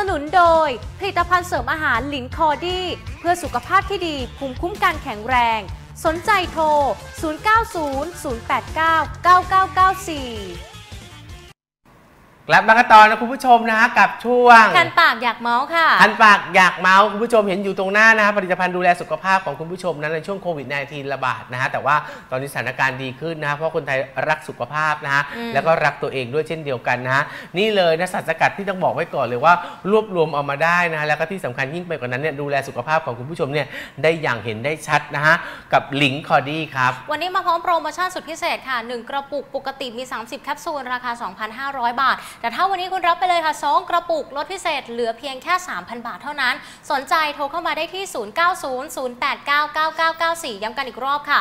นุนโดยผลิตภัณฑ์เสริมอาหารหลินคอดี้เพื่อสุขภาพที่ดีภูมิคุ้มกันแข็งแรงสนใจโทร 0900899994 กลับมากันต่อนะคุณผู้ชมนะกับช่วงคันปากอยากเมาส์ค่ะคันปากอยากเมาส์คุณผู้ชมเห็นอยู่ตรงหน้านะผลิตภัณฑ์ดูแลสุขภาพของคุณผู้ชมนั้นในช่วงโควิด -19 ระบาดนะฮะแต่ว่าตอนนี้สถานการณ์ดีขึ้นนะเพราะคนไทยรักสุขภาพนะฮะแล้วก็รักตัวเองด้วยเช่นเดียวกันนะฮะนี่เลยนะสารสกัดที่ต้องบอกไว้ก่อนเลยว่ารวบรวมเอามาได้นะแล้วก็ที่สำคัญยิ่งไปกว่านั้นเนี่ยดูแลสุขภาพของคุณผู้ชมเนี่ยได้อย่างเห็นได้ชัดนะฮะกับหลิงคอดี้ครับวันนี้มาพร้อมโปรโมชั่นสุดพิเศษค่ะ1กระปุกปกติมี30แคปซูลราคา 2,500 บาทแต่ถ้าวันนี้คุณรับไปเลยค่ะ2กระปุกลดพิเศษเหลือเพียงแค่ 3,000 บาทเท่านั้นสนใจโทรเข้ามาได้ที่ 0900899994 ย้ำกันอีกรอบค่ะ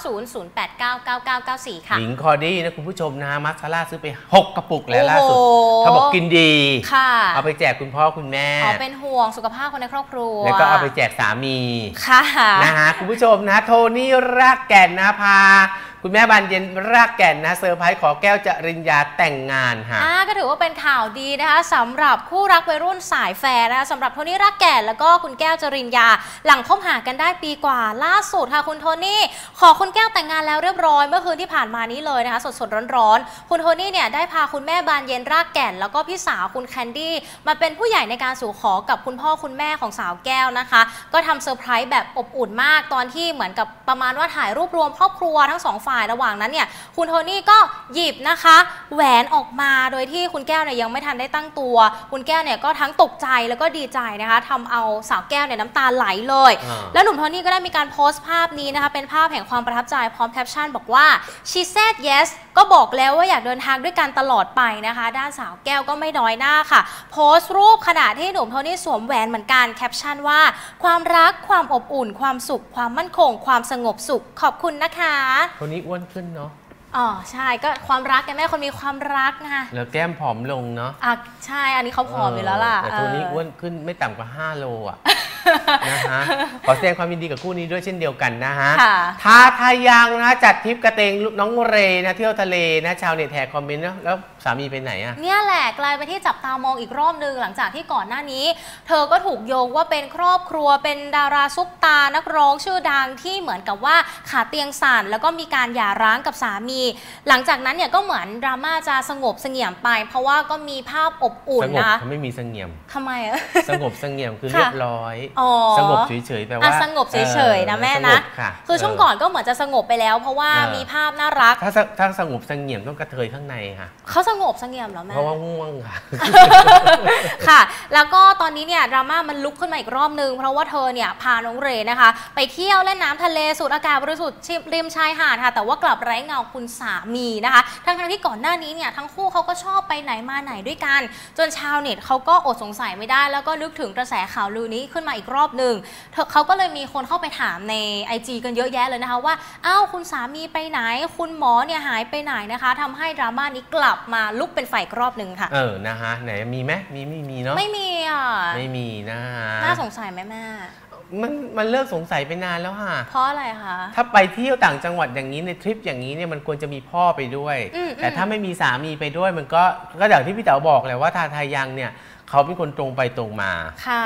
0900899994 ค่ะหลิงคอดี้นะคุณผู้ชมนะมัสคาร่าซื้อไป6กระปุกแล้วล่าสุดเขาบอกกินดีเอาไปแจกคุณพ่อคุณแม่เป็นห่วงสุขภาพคนในครอบครัวแล้วก็เอาไปแจกสามีค่ะนะฮะคุณผู้ชมนะโทนี่รากแก่นนะพาคุณแม่บานเย็นรากแก่นนะเซอร์ไพรส์ขอแก้วจริญญาแต่งงานค่ะก็ถือว่าเป็นข่าวดีนะคะสำหรับคู่รักวัยรุ่นสายแฟร์นะคะสำหรับโทนี่รากแก่นแล้วก็คุณแก้วจริญญาหลังคบหากันได้ปีกว่าล่าสุดค่ะคุณโทนี่ขอคุณแก้วแต่งงานแล้วเรียบร้อยเมื่อคืนที่ผ่านมานี้เลยนะคะสดๆร้อนๆคุณโทนี่เนี่ยได้พาคุณแม่บานเย็นรากแก่นแล้วก็พี่สาวคุณแคนดี้มาเป็นผู้ใหญ่ในการสู่ขอกับคุณพ่อคุณแม่ของสาวแก้วนะคะก็ทำเซอร์ไพรส์แบบอบอุ่นมากตอนที่เหมือนกับประมาณว่าถ่ายรูปรวมครอบครัวทั้งสองฝ่ายระหว่างนั้นเนี่ยคุณโทนี่ก็หยิบนะคะแหวนออกมาโดยที่คุณแก้วเนี่ยยังไม่ทันได้ตั้งตัวคุณแก้วเนี่ยก็ทั้งตกใจแล้วก็ดีใจนะคะทำเอาสาวแก้วเนี่ยน้ำตาไหลเลยแล้วหนุ่มโทนี่ก็ได้มีการโพสต์ภาพนี้นะคะเป็นภาพแห่งความประทับใจพร้อมแคปชั่นบอกว่า she said yes ก็บอกแล้วว่าอยากเดินทางด้วยกันตลอดไปนะคะด้านสาวแก้วก็ไม่น้อยหน้าค่ะโพสต์รูปขณะที่หนุ่มโทนี่สวมแหวนเหมือนกันแคปชั่นว่าความรักความอบอุ่นความสุขความมั่นคงความสงบสุขขอบคุณนะคะโทนี่อ้วนขึ้นเนาะใช่ก็ความรักไงแม่คนมีความรักนะคะแล้วแก้มผอมลงเนาะใช่อันนี้เขาผอมอยู่แล้วล่ะแต่ตัวนี้อ้วนขึ้นไม่ต่ำกว่า5 โลอ่ะนะฮะขอแสดงความยินดีกับคู่นี้ด้วยเช่นเดียวกันนะฮะท้าทายังนะจัดทริปกระเตงน้องเรนะเที่ยวทะเลนะชาวเน็ตแห่คอมเมนต์นะแล้วสามีไปไหนอ่ะเนี่ยแหละกลายไปที่จับตามองอีกรอบนึงหลังจากที่ก่อนหน้านี้เธอก็ถูกโยงว่าเป็นครอบครัวเป็นดาราซุปตานักร้องชื่อดังที่เหมือนกับว่าขาเตียงสั่นแล้วก็มีการหย่าร้างกับสามีหลังจากนั้นเนี่ยก็เหมือนดราม่าจะสงบเสงี่ยมไปเพราะว่าก็มีภาพอบอุ่นนะเขาไม่มีเสงี่ยมทำไมสงบเสงี่ยมคือเรียบร้อยสงบเฉยๆแปลว่าสงบเฉยๆนะแม่นะคือช่วงก่อนก็เหมือนจะสงบไปแล้วเพราะว่ามีภาพน่ารักถ้าสงบเสงี่ยมต้องกระเทยข้างในค่ะเขาสงบเสงี่ยมเหรอแม่เพราะว่าง่วงค่ะค่ะแล้วก็ตอนนี้เนี่ยดราม่ามันลุกขึ้นมาอีกรอบนึงเพราะว่าเธอเนี่ยพาน้องเรนะคะไปเที่ยวเล่นน้ำทะเลสูดอากาศบริสุทธิ์ริมชายหาดค่ะแต่ว่ากลับไร้เงาคุณสามีนะคะทั้งที่ก่อนหน้านี้เนี่ยทั้งคู่เขาก็ชอบไปไหนมาไหนด้วยกันจนชาวเน็ตเขาก็อดสงสัยไม่ได้แล้วก็นึกถึงกระแสข่าวลือนี้ขึ้นมาอีกรอบนึงเขาก็เลยมีคนเข้าไปถามใน IG กันเยอะแยะเลยนะคะว่าอ้าวคุณสามีไปไหนคุณหมอเนี่ยหายไปไหนนะคะทำให้ดราม่านี้กลับมาลุกเป็นไฟอีกรอบนึงค่ะนะฮะไหนมีไหมไม่มีเนาะไม่มีไม่มีนะฮะน่าสงสัยไหมแม่มันเลิกสงสัยไปนานแล้วค่ะเพราะอะไรคะถ้าไปเที่ยวต่างจังหวัดอย่างนี้ในทริปอย่างนี้เนี่ยมันควรจะมีพ่อไปด้วยแต่ถ้าไม่มีสามีไปด้วยมันก็อย่างที่พี่เต๋อบอกแหละว่าทาทายังเนี่ยเขาเป็นคนตรงไปตรงมาค่ะ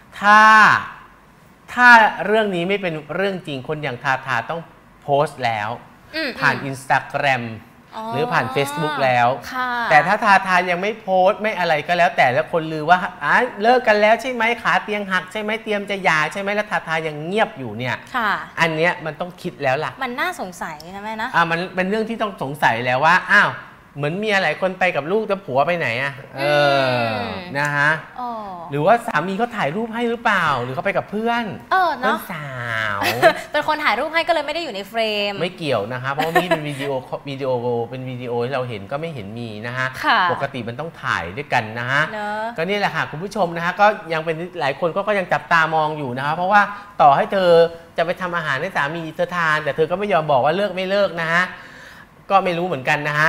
ถ้าเรื่องนี้ไม่เป็นเรื่องจริงคนอย่างทาทาต้องโพสต์แล้วผ่าน Instagram หรือผ่าน Facebook แล้วแต่ถ้าทาทายังไม่โพสต์ไม่อะไรก็แล้วแต่แล้วคนลือว่าเลิกกันแล้วใช่ไหมขาเตียงหักใช่ไหมเตรียมจะหย่าใช่ไหมแล้วทาทายังเงียบอยู่เนี่ยอันเนี้ยมันต้องคิดแล้วล่ะมันน่าสงสัยนะแม่นะมันเป็นเรื่องที่ต้องสงสัยแล้วว่าอ้าวเหมือนเมียหลายคนไปกับลูกแต่ผัวไปไหนอะนะฮะหรือว่าสามีเขาถ่ายรูปให้หรือเปล่าหรือเขาไปกับเพื่อนเนาะสาวเป็นคนถ่ายรูปให้ก็เลยไม่ได้อยู่ในเฟรมไม่เกี่ยวนะคะเพราะนี่เป็นวิดีโอที่เราเห็นก็ไม่เห็นมีนะฮะปกติมันต้องถ่ายด้วยกันนะฮะก็นี่แหละค่ะคุณผู้ชมนะฮะก็ยังเป็นหลายคนก็ยังจับตามองอยู่นะคะเพราะว่าต่อให้เธอจะไปทำอาหารให้สามีเธอทานแต่เธอก็ไม่ยอมบอกว่าเลิกไม่เลิกนะฮะก็ไม่รู้เหมือนกันนะฮะ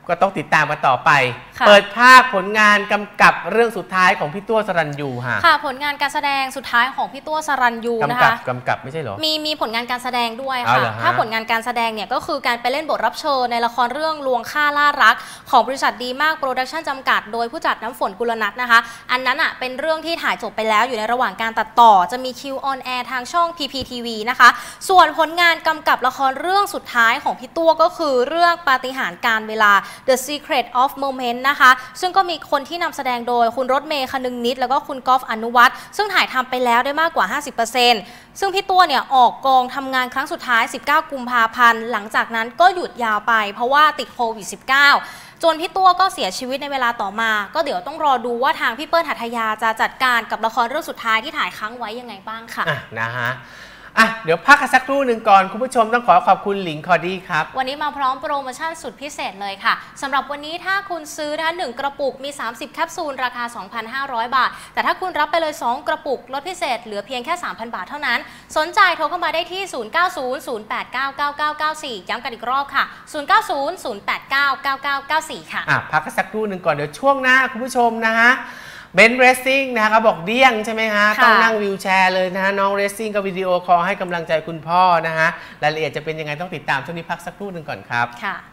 ก็ต้องติดตามมาต่อไปค่ะเปิดภาคผลงานกำกับเรื่องสุดท้ายของพี่ตัวสรัญยูค่ะค่ะผลงานการแสดงสุดท้ายของพี่ตัวสรัญยูนะคะกำกับไม่ใช่เหรอมีผลงานการแสดงด้วยอ๋อค่ะเหรอฮะถ้าผลงานการแสดงเนี่ยก็คือการไปเล่นบทรับเชิญในละครเรื่องลวงฆ่าล่ารักของบริษัทดีมากโปรดักชั่นจำกัดโดยผู้จัดน้ำฝนกุลนัทนะคะอันนั้นอ่ะเป็นเรื่องที่ถ่ายจบไปแล้วอยู่ในระหว่างการตัดต่อจะมีคิวออนแอร์ทางช่อง PPTV นะคะส่วนผลงานกำกับละครเรื่องสุดท้ายของพี่ตัวก็คือเรื่องปาฏิหาริย์การเวลา The Secret of Moment นะคะซึ่งก็มีคนที่นำแสดงโดยคุณรถเมย์คนึงนิดแล้วก็คุณกอล์ฟอนุวัฒน์ซึ่งถ่ายทำไปแล้วได้มากกว่า 50%ซึ่งพี่ตัวเนี่ยออกกองทำงานครั้งสุดท้าย 19 กุมภาพันธ์หลังจากนั้นก็หยุดยาวไปเพราะว่าติดโควิด -19 จนพี่ตัวก็เสียชีวิตในเวลาต่อมาก็เดี๋ยวต้องรอดูว่าทางพี่เปิ้ลหัทยาจะจัดการกับละครเรื่องสุดท้ายที่ถ่ายค้างไว้ยังไงบ้างค่ะนะฮะเดี๋ยวพักกันสักครู่หนึ่งก่อนคุณผู้ชมต้องขอคุณหลิงคอดี้ครับวันนี้มาพร้อมโปรโมชั่นสุดพิเศษเลยค่ะสำหรับวันนี้ถ้าคุณซื้อนะคะ1กระปุกมี30แคปซูลราคา 2,500 บาทแต่ถ้าคุณรับไปเลย2กระปุกลดพิเศษเหลือเพียงแค่ 3,000 บาทเท่านั้นสนใจโทรเข้ามาได้ที่ 0900899994 ย้ำกันอีกรอบค่ะ 0900899994 ค่ะพักกันสักครู่หนึ่งก่อนเดี๋ยวช่วงหน้าคุณผู้ชมนะฮะเบนซ์เรสซิ่งนะคะเขาบอกเดี้ยงใช่ไหมฮะต้องนั่งวีลแชร์เลยนะฮะน้องเรสซิ่งก็วิดีโอคอลให้กำลังใจคุณพ่อนะฮะรายละเอียดจะเป็นยังไงต้องติดตามช่วงนี้พักสักครู่หนึ่งก่อนครับค่ะ